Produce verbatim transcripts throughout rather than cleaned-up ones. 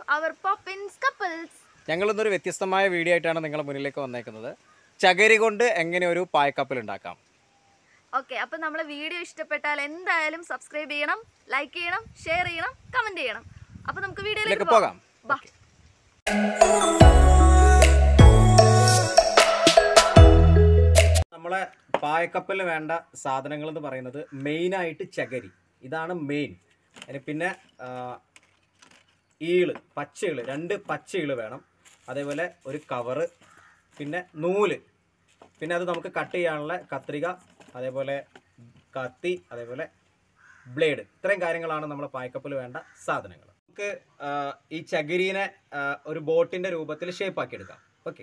our Poppins couples. ഞങ്ങൾ ഇന്നൊരു വ്യത്യസ്തമായ വീഡിയോ ആയിട്ടാണ് നിങ്ങളുടെ മുന്നിലേക്ക് വന്നേക്കുന്നത്. ചകിരി കൊണ്ട് എങ്ങനെ ഒരു പായക്കപ്പൽ ഉണ്ടാക്കാം. ഓക്കെ, അപ്പോൾ നമ്മളെ വീഡിയോ ഇഷ്ടപ്പെട്ടാൽ എന്തായാലും സബ്സ്ക്രൈബ് ചെയ്യണം, ലൈക്ക് ചെയ്യണം, ഷെയർ ചെയ്യണം, കമന്റ് ചെയ്യണം. അപ്പോൾ നമുക്ക് വീഡിയോയിലേക്ക് പോകാം. നമ്മളെ പായക്കപ്പലിന് വേണ്ട സാധനങ്ങൾ എന്ന് പറയുന്നത് മെയിനായിട്ട് ചകിരി, ഇതാണ് മെയിൻ. പിന്നെ ഈള്, പച്ചയിള്, രണ്ട് പച്ചയിള് വേണം. അതേപോലെ ഒരു കവറ്, പിന്നെ നൂല്, പിന്നെ അത് നമുക്ക് കട്ട് ചെയ്യാനുള്ള കത്രിക, അതേപോലെ കത്തി, അതേപോലെ ബ്ലേഡ്. ഇത്രയും കാര്യങ്ങളാണ് നമ്മളെ പായക്കപ്പൽ വേണ്ട സാധനങ്ങൾ. നമുക്ക് ഈ ചകിരീനെ ഒരു ബോട്ടിൻ്റെ രൂപത്തിൽ ഷേപ്പാക്കി എടുക്കാം. ഓക്കെ,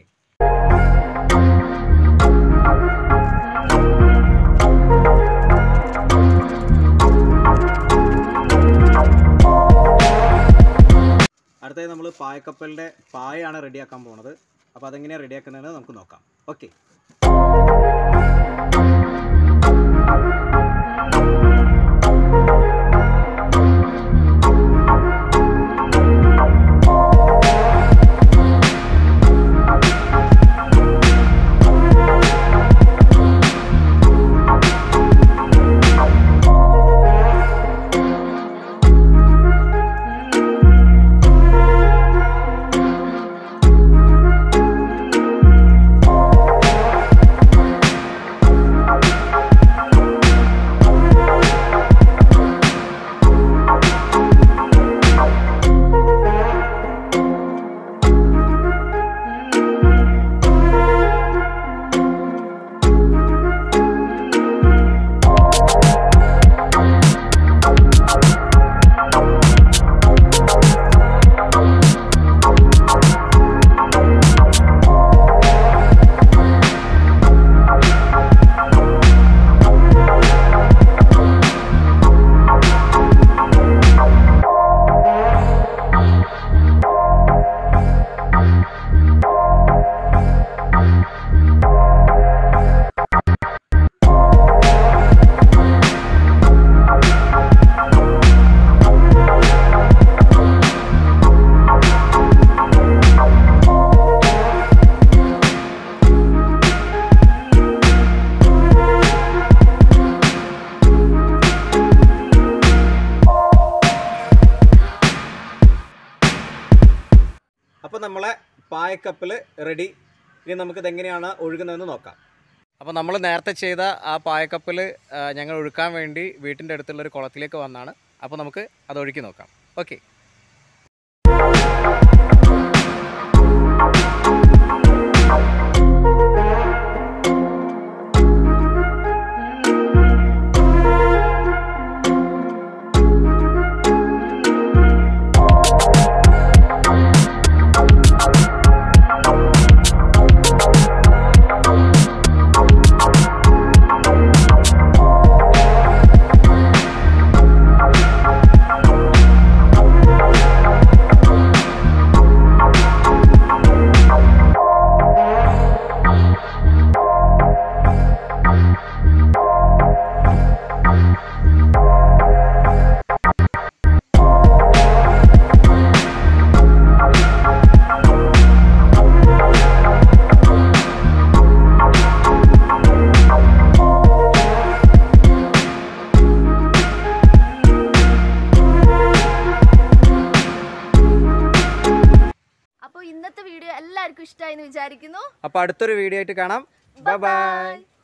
അടുത്തത് നമ്മൾ പായക്കപ്പലിൻ്റെ പായാണ് റെഡിയാക്കാൻ പോകുന്നത്. അപ്പോൾ അതെങ്ങനെയാണ് റെഡിയാക്കുന്നതെന്ന് നമുക്ക് നോക്കാം. ഓക്കെ, അപ്പോൾ നമ്മളെ പായക്കപ്പൽ റെഡി. ഇനി നമുക്കിത് എങ്ങനെയാണ് ഒഴുകുന്നതെന്ന് നോക്കാം. അപ്പോൾ നമ്മൾ നേരത്തെ ചെയ്ത ആ പായക്കപ്പൽ ഞങ്ങൾ ഒഴുക്കാൻ വേണ്ടി വീട്ടിൻ്റെ അടുത്തുള്ളൊരു കുളത്തിലേക്ക് വന്നാണ്. അപ്പോൾ നമുക്ക് അത് ഒഴുക്കി നോക്കാം. ഓക്കെ, ഇന്നത്തെ വീഡിയോ എല്ലാവർക്കും ഇഷ്ടമായി എന്ന് വിചാരിക്കുന്നു. അപ്പോൾ അടുത്തൊരു വീഡിയോ ആയിട്ട് കാണാം. Bye by.